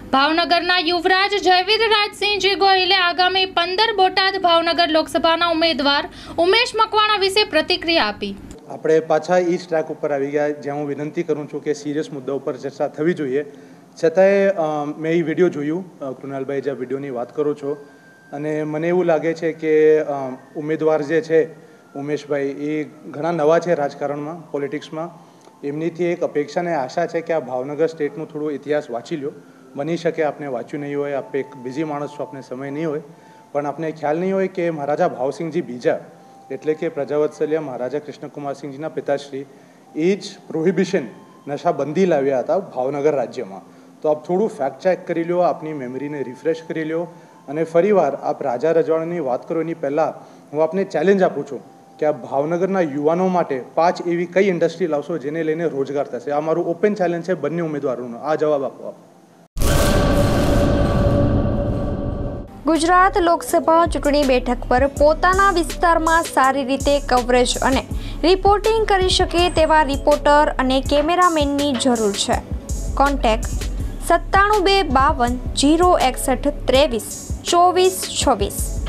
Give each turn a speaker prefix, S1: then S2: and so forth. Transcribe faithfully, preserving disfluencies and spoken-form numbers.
S1: ભાવનગરના યુવરાજ જયવીર રાજસિંહજી ગોહિલે આગામી પંદર બોટાદ ભાવનગર લોકસભાના ઉમેદવાર ઉમેશ મકવાણા વિશે પ્રતિક્રિયા આપી।
S2: આપણે પાછા એ જ ટ્રેક ઉપર આવી ગયા જ્યાં હું વિનંતી કરું છું કે સિરિયસ મુદ્દા ઉપર ચર્ચા થવી જોઈએ। છતાંય મેં એ વિડીયો જોયું, કૃણાલભાઈ જે વિડીયોની વાત કરો છો, અને મને એવું લાગે છે કે ઉમેદવાર જે છે ઉમેશભાઈ એ ઘણા નવા છે રાજકારણમાં, પોલિટિક્સમાં। એમનીથી એક અપેક્ષા અને આશા છે કે આ ભાવનગર સ્ટેટનું થોડું ઇતિહાસ વાંચી લો। બની શકે આપને વાંચ્યું નહીં હોય, આપ એક બિઝી માણસ છો, આપને સમય નહીં હોય, પણ આપને ખ્યાલ નહીં હોય કે મહારાજા ભાવસિંહજી બીજા એટલે કે પ્રજાવત્સલ્ય મહારાજા કૃષ્ણકુમારસિંહજીના પિતાશ્રી એ જ પ્રોહિબિશન નશાબંધી લાવ્યા હતા ભાવનગર રાજ્યમાં। તો આપ થોડું ફેક્ટ ચેક કરી લો, આપની મેમરીને રિફ્રેશ કરી લો, અને ફરીવાર આપ રાજા રજવાડાની વાત કરો એની પહેલાં હું આપને ચેલેન્જ આપું છું કે આ ભાવનગરના યુવાનો માટે પાંચ એવી કઈ ઇન્ડસ્ટ્રી લાવશો જેને લઈને રોજગાર થશે। આ મારું ઓપન ચેલેન્જ છે બંને ઉમેદવારોનો, આ જવાબ આપો આપ।
S3: ગુજરાત લોકસભા ચૂંટણી બેઠક પર પોતાના વિસ્તારમાં સારી રીતે કવરેજ અને રિપોર્ટિંગ કરી શકે તેવા રિપોર્ટર અને કેમેરામેનની જરૂર છે। કોન્ટેક્ટ સત્તાણું બે બાવન જીરો એકસઠ ત્રેવીસ ચોવીસ છવ્વીસ।